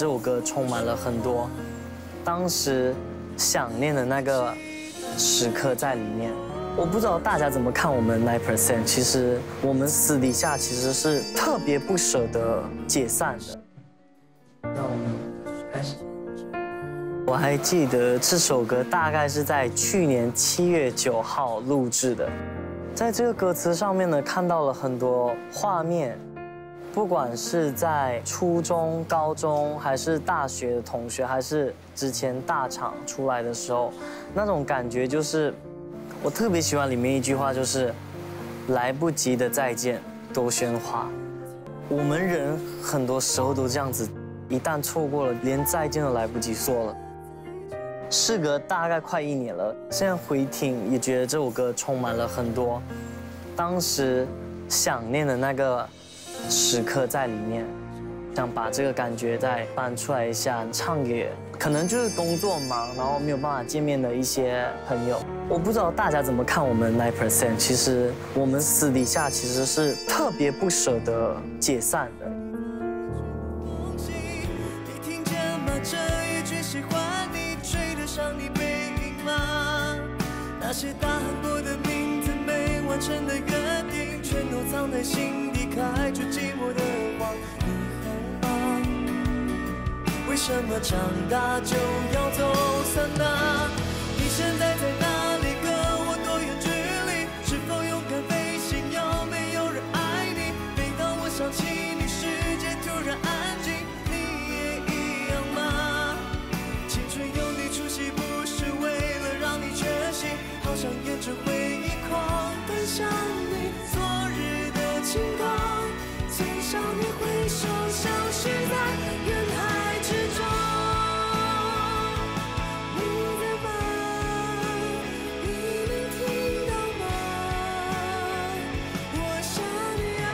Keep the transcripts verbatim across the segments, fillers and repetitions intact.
这首歌充满了很多当时想念的那个时刻在里面。我不知道大家怎么看我们 nine percent， 其实我们私底下其实是特别不舍得解散的。那我们开始。我还记得这首歌大概是在去年七月九号录制的，在这个歌词上面呢，看到了很多画面。不管是在初中、高中，还是大学的同学，还是之前大厂出来的时候，那种感觉就是，我特别喜欢里面一句话，就是“来不及的再见都喧哗”。我们人很多时候都这样子，一旦错过了，连再见都来不及说了。事隔大概快一年了，现在回听也觉得这首歌充满了很多当时想念的那个时刻在里面，想把这个感觉再搬出来一下，唱给可能就是工作忙，然后没有办法见面的一些朋友。我不知道大家怎么看我们nine percent， 其实我们私底下其实是特别不舍得解散的。 你听见吗？这一句喜欢你，追得上你背影吗？那些大喊过的名字，没完成的约定，全都藏在心底，开出寂寞的花。你好吗？为什么长大就要走散呢？你现在在哪里？跟我多远距离？是否勇敢飞行？有没有人爱你？每当我想起你，世界突然安静，你也一样吗？青春有你出席，不是为了让你确信，好想沿着回忆狂奔向你昨日的晴空，最少你挥手消失在人海之中。你在吗？你能听到吗？我想你啊。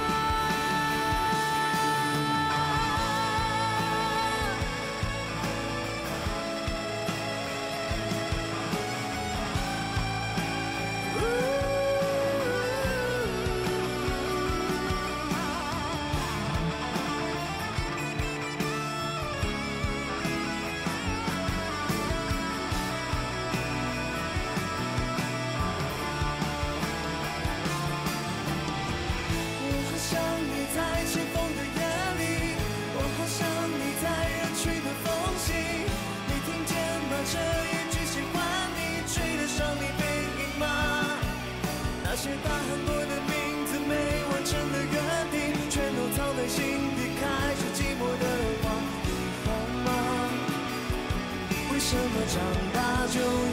我好想你在起风的夜里，我好想你在人群的缝隙。你听见吗？这一句喜欢你，追得上你背影吗？那些大喊过的名字，没完成的约定，全都藏在心底，开出寂寞的花。你好吗？为什么长大就